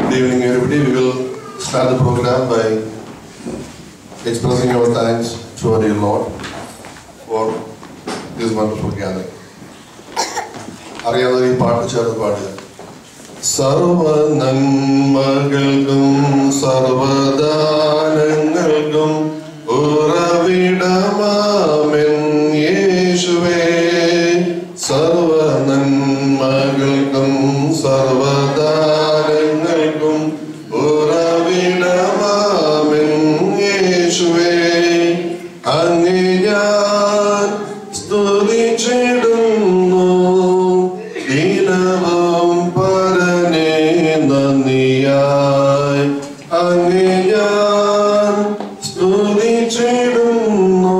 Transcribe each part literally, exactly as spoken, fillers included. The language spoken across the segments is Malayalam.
Good evening, everybody. We will start the program by expressing our thanks to our dear Lord for this wonderful gathering. അറിയാവുന്ന ഈ പാട്ട് ചേർന്ന് പാടുക. സർവ നന്മകൾക്കും സർവദാനങ്ങൾക്കും ഉറവിടമാമെൻ യേശുവേ, സർവ നന്മകൾക്കും സർവദാനങ്ങൾക്കും ഉറവിടമാമെൻ യേശുവേ, അങ്ങേ ഞാൻ സ്തുതിച്ചിടുന്നു ദിനവും പരനേ നന്ദിയായി, അങ്ങേ ഞാൻ സ്തുതിച്ചിടുന്നു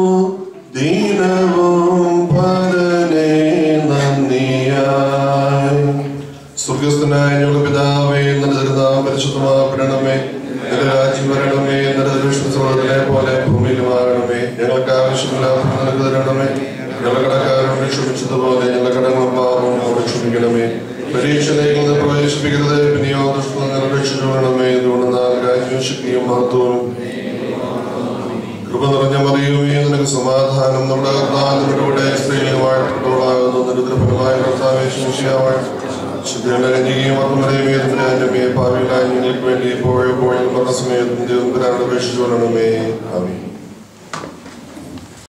ദിനവും പരനേ നന്ദിയായി. സ്വർഗസ്ഥനായ ഞങ്ങളുടെ പിതാവേ, നിന്റെ നാമം പരിശുദ്ധമാക്കണമേ, നിന്റെ രാജ്യം വരണമേ, നിന്റെ ദൃഷ്ടിനെ പോലെ ഭൂമിയിലുമാകണമേ. ഞങ്ങൾക്ക് ആവശ്യമില്ലാത്ത നിനക്ക് തരണമേ, ഞങ്ങളുടെ കടക്കാരോട് ക്ഷമിച്ചതുപോലെ ഞങ്ങളുടെ കടങ്ങളും പാപങ്ങളും ക്ഷമിക്കണമേ. പരീക്ഷയിലേക്ക് നിന്ന് പ്രവേശിപ്പിക്കരുത്, പിന്നെയോ ദുഷ്ടങ്ങൾ രക്ഷിക്കണമേ. ഇതുകൊണ്ട് നാം രാജ്യവും ശക്തിയും മഹത്വവും കൃപ നിറഞ്ഞ മറിയുമേ, നിനക്ക് സമാധാനം. നമ്മുടെ കർത്താവിനോടുകൂടെ സ്ത്രീകൾ വാഴ്ത്തപ്പെട്ടവളാകുന്നു, നിന്റെ ദുർബലമായ കർത്താവേ ശിഷ്യാവാഴ്ച ശുദ്ധിയുടെ കന്യകയും മർമ്മരയുമേ ഭാവിയിലായി ഞങ്ങൾക്ക് വേണ്ടി എപ്പോഴും എപ്പോഴും പറഞ്ഞ സമയത്തും ദൈവം അപേക്ഷിച്ചു കൊള്ളണമേ. ആമേൻ.